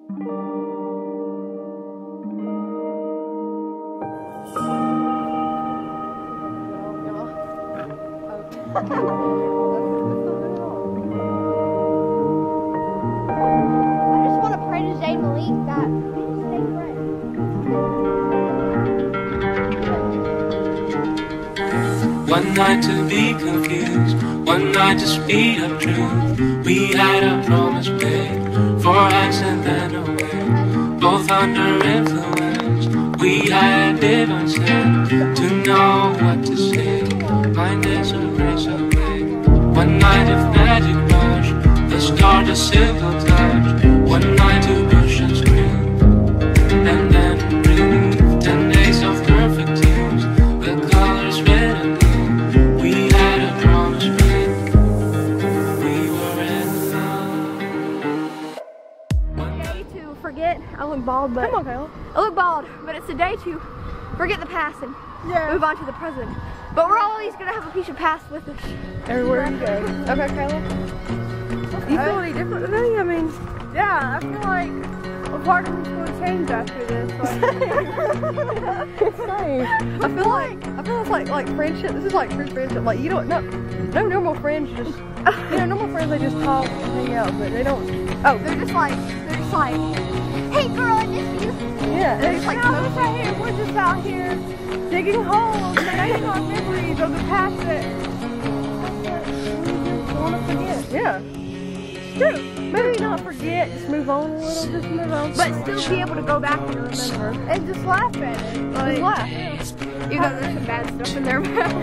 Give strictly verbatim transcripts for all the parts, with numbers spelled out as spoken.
I just want to pray to Jay Malik that we just stay friends. One night to be confused, one night to speed up truth. We had a promise made, for hands and then away. Both under influence, we had differences to know what to say. Mind is a race of big. One night of magic rush, the start a simple touch. One night to push and scream, and then breathe. Ten days of perfect tears, the colors red and blue. We had a promise made, we were in love. Day to forget, I look bald, but Come on, Kyle. I look bald, but it's a day to forget the past and Yeah. move on to the present. But we're always gonna have a piece of past with us. Everywhere you go. Okay, Kayla. You feel any different today? I mean, yeah, I feel like a part of me's going to change after this. Like, same. I feel like I feel it's like like friendship. This is like true friendship. Like you don't no no normal friends just you know normal friends they just talk and hang out, but they don't. Oh, They're just like they're just like, hey girl, I miss you. yeah. They're just like, no, we're out here. We're just out here digging holes and making our memories of the past that we just want to forget. Yeah. True. Maybe not forget, just move on a little, just move on. but still be able to go back and remember. And just laugh at it. Like, Just laugh. Even though there's some bad stuff in there.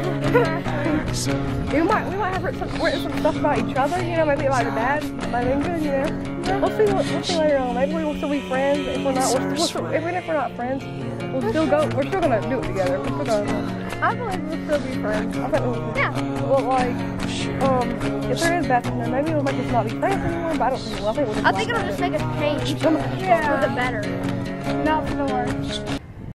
we might we might have written some, written some stuff about each other, you know, maybe like the bad, might be good, you know. We'll see what we'll see later on. Maybe we will still be friends. If we're not, we'll, we'll still, even if we're not friends, we'll still go. We're still gonna do it together. We're still gonna. I believe we'll still be friends. I think we'll. Yeah. Well, like, um, if there is bad stuff, then maybe it'll make us not be friends anymore. But I don't think we'll. I think we'll just. I think it'll just make us change Yeah. for the better. Not for the worse.